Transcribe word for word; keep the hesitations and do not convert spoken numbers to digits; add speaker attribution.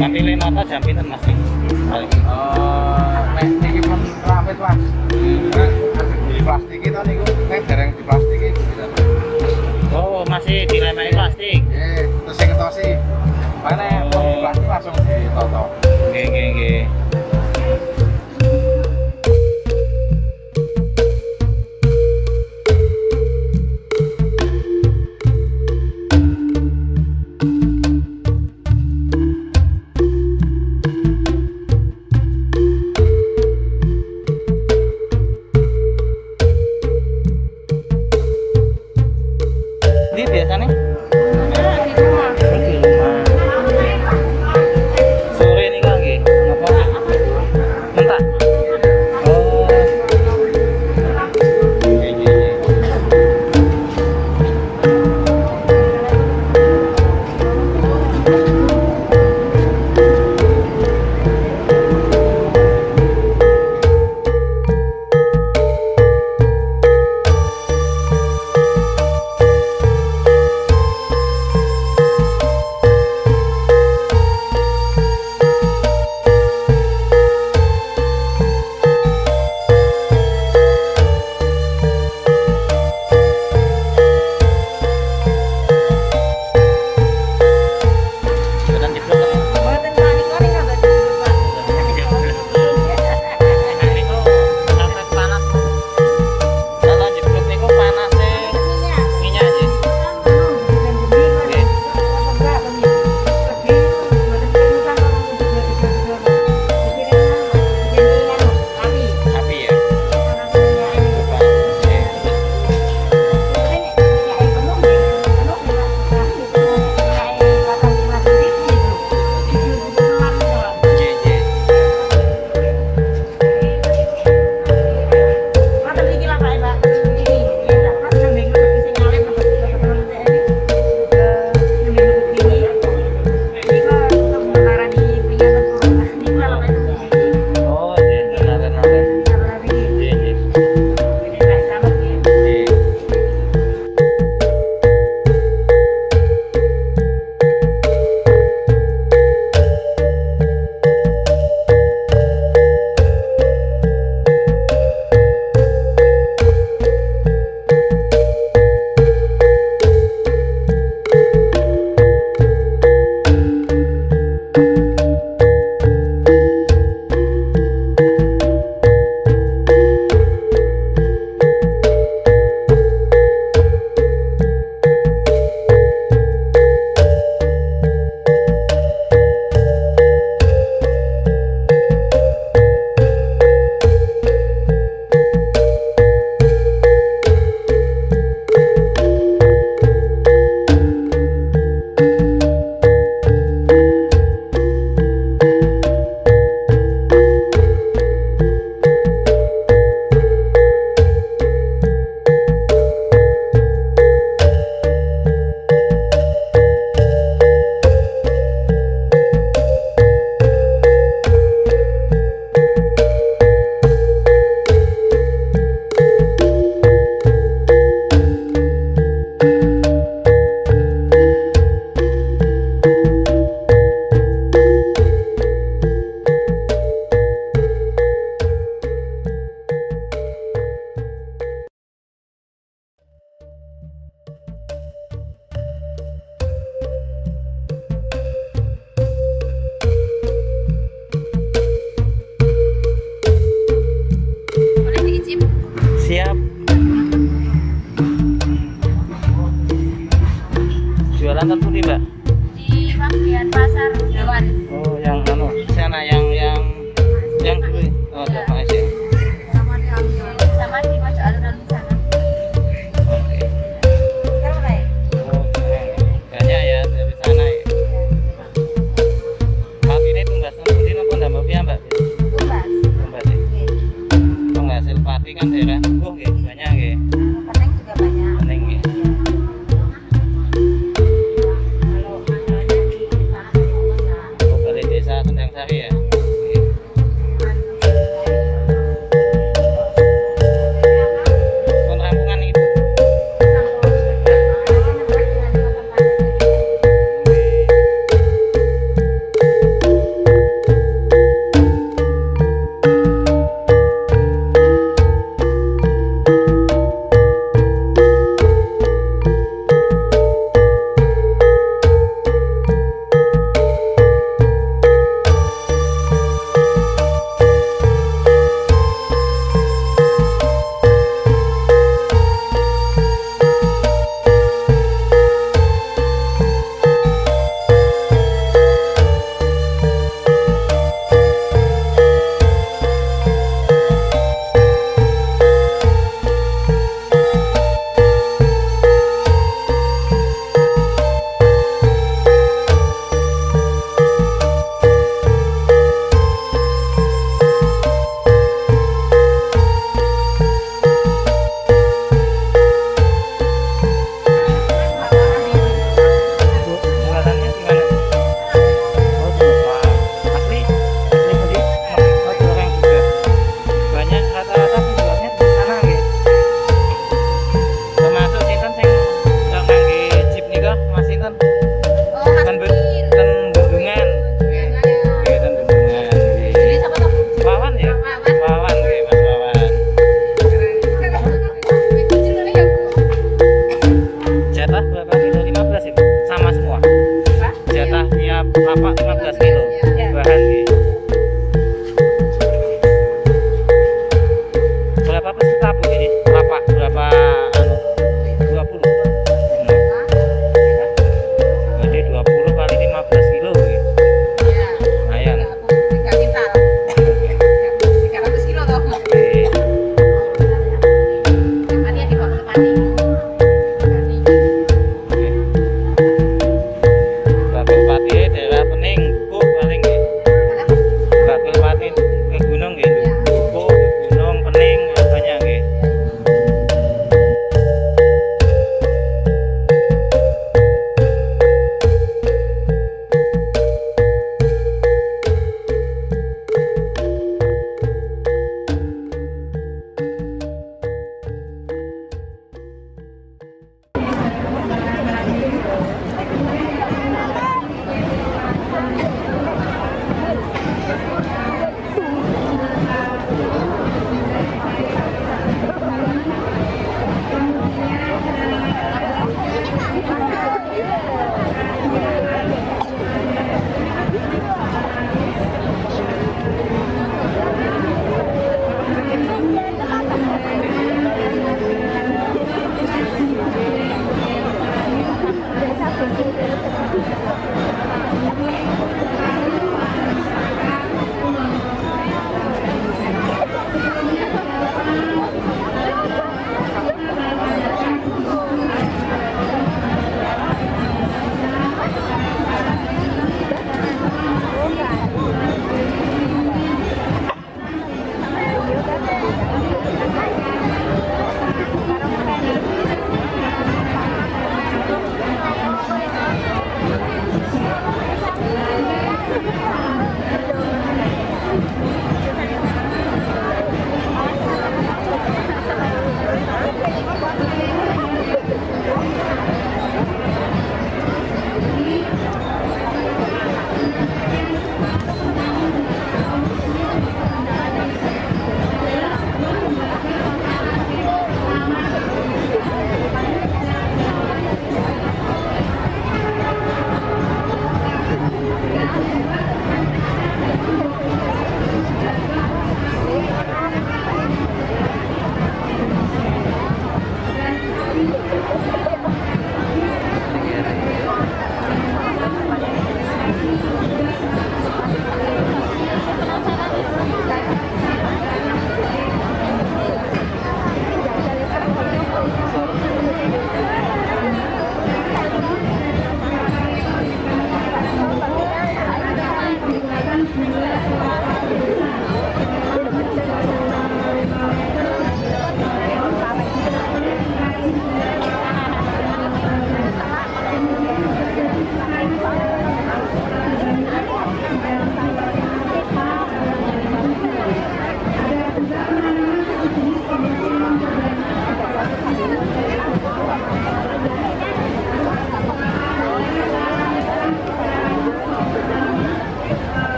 Speaker 1: Ngambilin motor jam pinten Mas?
Speaker 2: Eh, nek niki pun rapet Mas. Nek di plastik itu niku nek dereng di plastik iki.
Speaker 1: Oh, masih dilemai plastik.
Speaker 2: Nggih, terus sing ngetosi. Mana pun di plastik langsung ditoto.
Speaker 1: Nggih, nggih, nggih. Ini biasanya sore ini kan nggih. Napa? Mentah. Oh. Nggih, nggih, nggih. Jalan jeblok kok. Niku sampai panas. Kalau jeblok niku panase minyak nggih. Api ya. Nggih, nggih. Oh, nggih, benar-benar. Nggih, nggih. Nggih. Siap. Jualan tentu nih Mbak.
Speaker 3: Di bagian pasar hewan.
Speaker 1: Oh, yang anu sana yang yang yang dulu. Oh,
Speaker 3: Iya.
Speaker 1: Pak Asia.
Speaker 3: Sama di sama di pojok alun-alun sana.
Speaker 1: Oke.
Speaker 3: Sekarang apa ya?
Speaker 1: Oh, keren. Banyak ya dari sana ya. Pati ini tumbas nanti nopo ndamel piyambak.
Speaker 3: Tumbas.
Speaker 1: Tumbas ya.
Speaker 3: Oke.
Speaker 1: Penghasil pati kan daerah Tubuh nggih, banyak nggih.
Speaker 3: Peneng juga banyak.
Speaker 1: Penting nggih.
Speaker 3: Kalau masalahnya di sana di desa.
Speaker 1: Oh, Balai Desa Sendang Sari ya. Nggih. Kon rampungan itu.
Speaker 3: Sama
Speaker 1: belas kilo bahan gitu. Berapa peserta Bu ini? Berapa? Berapa anu? dua puluh. Jadi dua puluh kali lima belas kilo ya. Lumayan.
Speaker 3: tiga kintal. tiga ratus kilo toh.
Speaker 1: Oke.
Speaker 3: Tempatnya di bawah Pati.
Speaker 1: Bakul Pati daerah Pening, Bukuh paling ya. Bakul Pati ke gunung ya. Bukuh, ke gunung, Pening banyak ya.